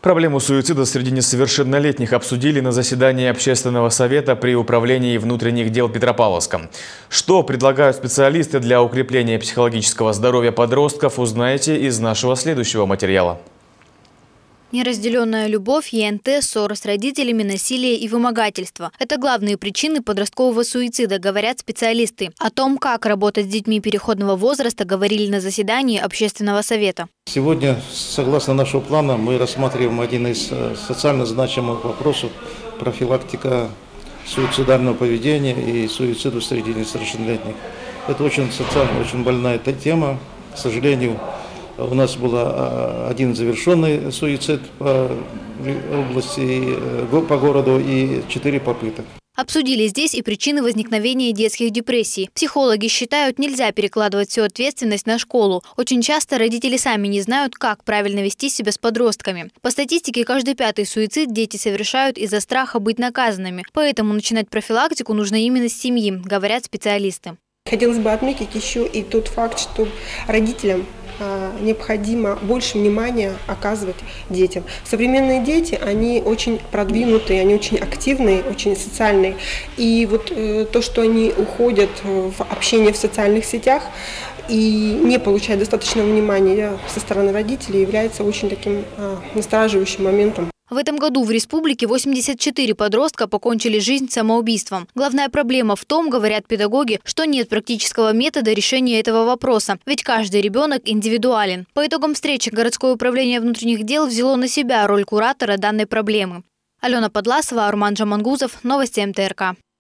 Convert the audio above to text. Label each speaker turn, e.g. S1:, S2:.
S1: Проблему суицида среди несовершеннолетних обсудили на заседании Общественного совета при Управлении внутренних дел Петропавловска. Что предлагают специалисты для укрепления психологического здоровья подростков, узнаете из нашего следующего материала.
S2: Неразделенная любовь, ЕНТ, ссоры с родителями, насилие и вымогательство – это главные причины подросткового суицида, говорят специалисты. О том, как работать с детьми переходного возраста, говорили на заседании Общественного совета.
S3: Сегодня, согласно нашего плана, мы рассматриваем один из социально значимых вопросов – профилактика суицидального поведения и суицида среди несовершеннолетних. Это очень социально, очень больная тема, к сожалению. У нас был один завершенный суицид по области, по городу и 4 попыток.
S2: Обсудили здесь и причины возникновения детских депрессий. Психологи считают, нельзя перекладывать всю ответственность на школу. Очень часто родители сами не знают, как правильно вести себя с подростками. По статистике, каждый 5-й суицид дети совершают из-за страха быть наказанными. Поэтому начинать профилактику нужно именно с семьи, говорят специалисты.
S4: Хотелось бы отметить еще и тот факт, что родителям необходимо больше внимания оказывать детям. Современные дети, они очень продвинутые, они очень активные, очень социальные. И вот то, что они уходят в общение в социальных сетях и не получают достаточного внимания со стороны родителей, является очень таким настораживающим моментом.
S2: В этом году в республике 84 подростка покончили жизнь самоубийством. Главная проблема в том, говорят педагоги, что нет практического метода решения этого вопроса, ведь каждый ребенок индивидуален. По итогам встречи городское управление внутренних дел взяло на себя роль куратора данной проблемы. Алена Подласова, Арман Джамангузов, новости МТРК.